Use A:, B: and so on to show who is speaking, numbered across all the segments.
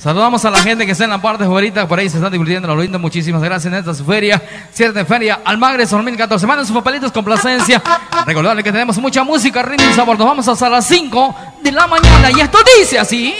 A: Saludamos a la gente que está en la parte favorita, por ahí se están divirtiendo lo lindo. Muchísimas gracias en esta su feria, cierta feria Almagre 2014. Manden sus papelitos con placencia. Recordarle que tenemos mucha música, ritmo y sabor. Nos vamos hasta las 5 de la mañana y esto dice así.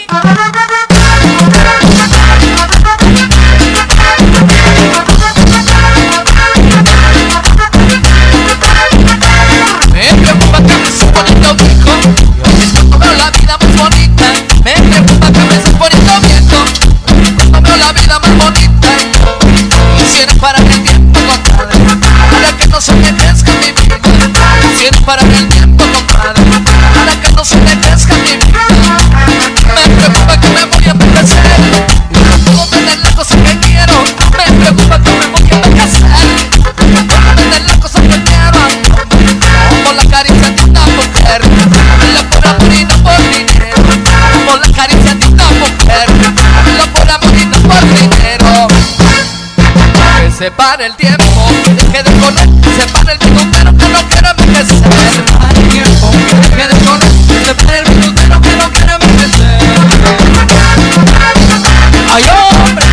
B: Me preocupa que me estés poniendo viejo, yo veo la vida más bonita. Me preocupa que me estés poniendo viejo, no veo la vida más bonita. Quisiera parar el tiempo, compadre, para que no se me crezca mi vida. Quisiera parar el tiempo, compadre, para que no se me crezca mi vida. Me preocupa que me voy a envejecer y no puedo tener las cosas que quiero. Me preocupa que me voy a envejecer y no puedo tener las cosas que quiero. Como la caricia de una mujer, la por amor y no por dinero. Como la caricia de una mujer, la por amor y no por dinero. Que se pare el tiempo, que deje de correr, se pare el minutero que no quiero envejecer. Se pare el tiempo, que deje de correr, se pare el minutero que no quiero envejecer. ¡Ay, hombre!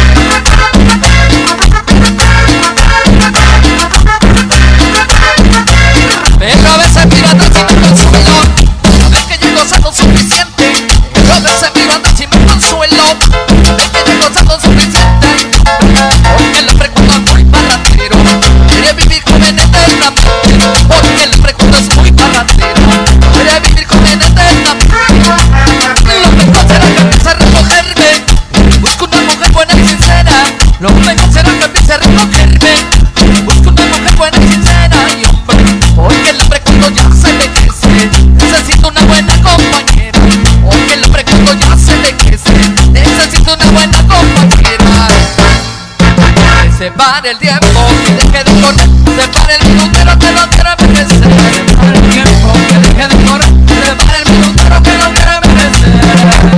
B: Pero a veces miro atrás y me consuelo, a ver que yo he gozado suficiente. Pero a veces miro atrás y me consuelo, a ver que yo he gozado suficiente. Porque el hombre cuando es muy parrandero quiere vivir con él eternamente. Porque el hombre cuando es muy parrandero quiere vivir con él eternamente. Lo mejor será que empiece a recogerme, busco una mujer buena y sincera. Lo mejor será que empiece a recogerme, busco una mujer buena y sincera. Y hombre, porque el hombre cuando ya se envejece necesita una buena compañera. Porque el hombre cuando ya se envejece necesita una buena compañera. Que se pare el tiempo, que deje de correr, se pare el minutero que no quiere envejecer. Se pare el tiempo, que deje de correr, se pare el minutero que no quiere envejecer.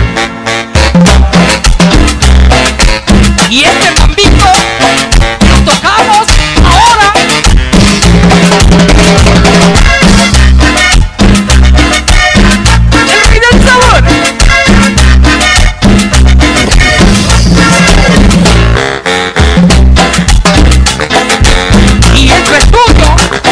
A: Y este mambito lo tocamos ahora. El rey del sabor. Y esto es tuyo.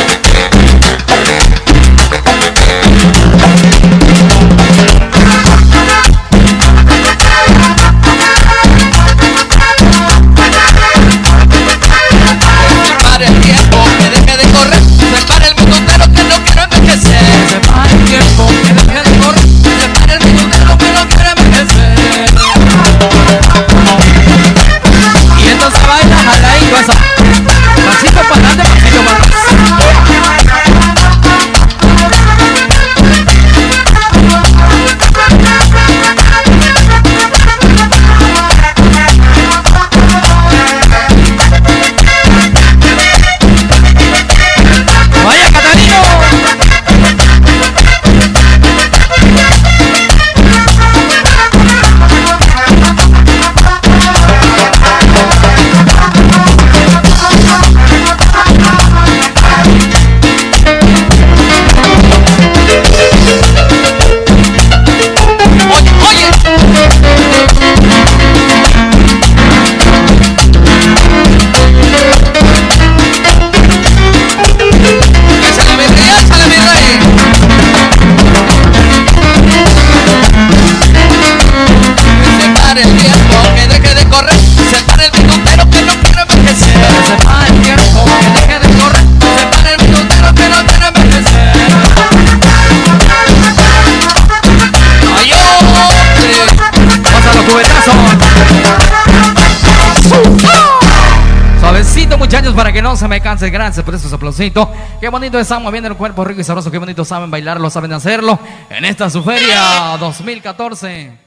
B: Pare el tiempo, que deje de correr, se pare el minutero que no quiero envejecer. Se pare el tiempo, que deje de correr, se pare el minutero que no quiero envejecer.
A: Y esto se baila jaladito esa. Pasito para adelante, pasito para atrás. ¡Vaya, Catarino!
B: Oye, échale mi rey, échale mi rey. Que se pare el tiempo, que deje de correr, se pare el minutero que no quiero envejecer. Se pare el tiempo, que deje de correr, se pare el minutero que no quiero envejecer. Ay, hombre.
A: Pasa los cubetazos. Suavecito, muchachos, para que no se me canse. Gracias por esos aplausitos. Qué bonito están moviendo el cuerpo rico y sabroso. Qué bonito saben bailarlo, saben hacerlo en esta su feria 2014.